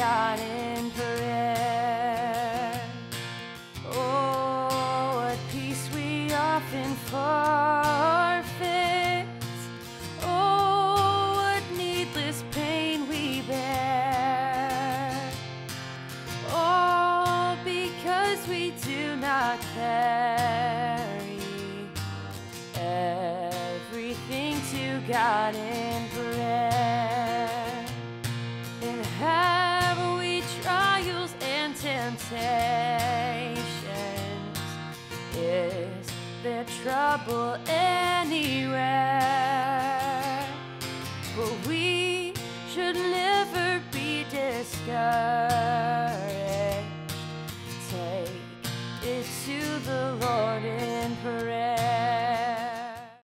God in prayer. Oh, what peace we often forfeit. Oh, what needless pain we bear. Oh, because we do not carry everything to God in prayer. And have we trials and temptations? Is there trouble anywhere? But we should never be discouraged.